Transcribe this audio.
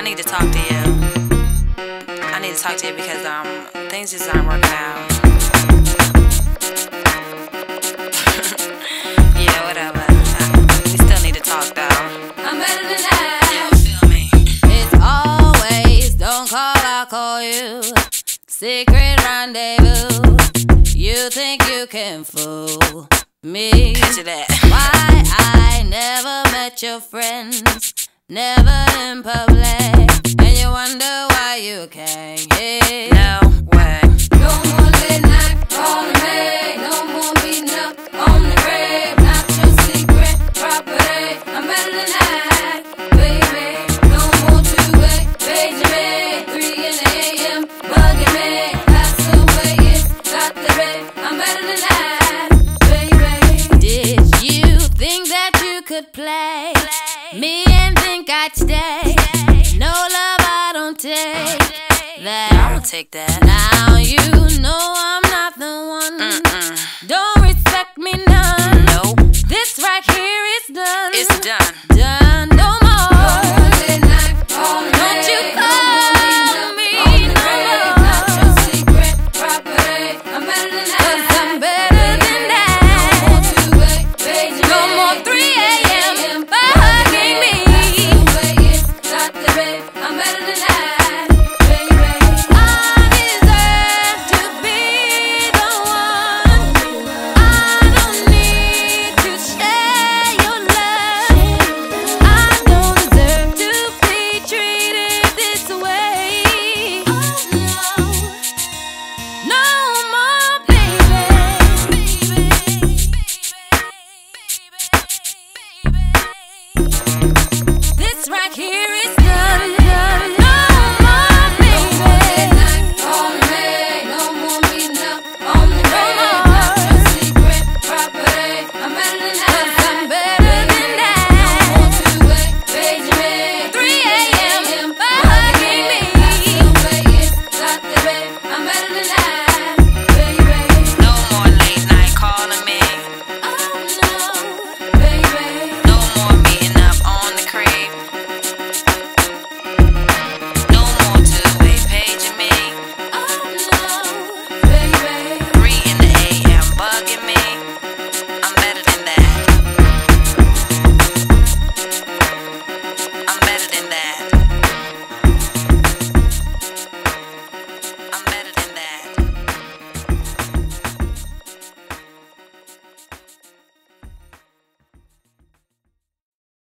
need to talk to you. I need to talk to you because things just aren't working out. Yeah, whatever. We still need to talk though. I'm better than that. You feel me? It's always don't call, I'll call you. Secret rendezvous. You think you can fool me? Picture that. Why I never met your friends, never in public, and you wonder why you can't hit. No way. No more late night on the bed, no more beating up on the grave. Not your secret property. I'm better than that, baby. No more two-way paging me, 3 in the AM, bugging me. That's the way it's got to be. I'm better than that, baby. Did you think that you could play me and think I'd stay? No love, I don't take that. I don't take that. Now you know I'm not the one. Don't respect me none. Nope. This right here is done. It's done. Done. No more. Don't you call me no more. Not your secret property. I'm better than that. 'Cause I'm better than that. No more 2-way paging. No more 3 AM.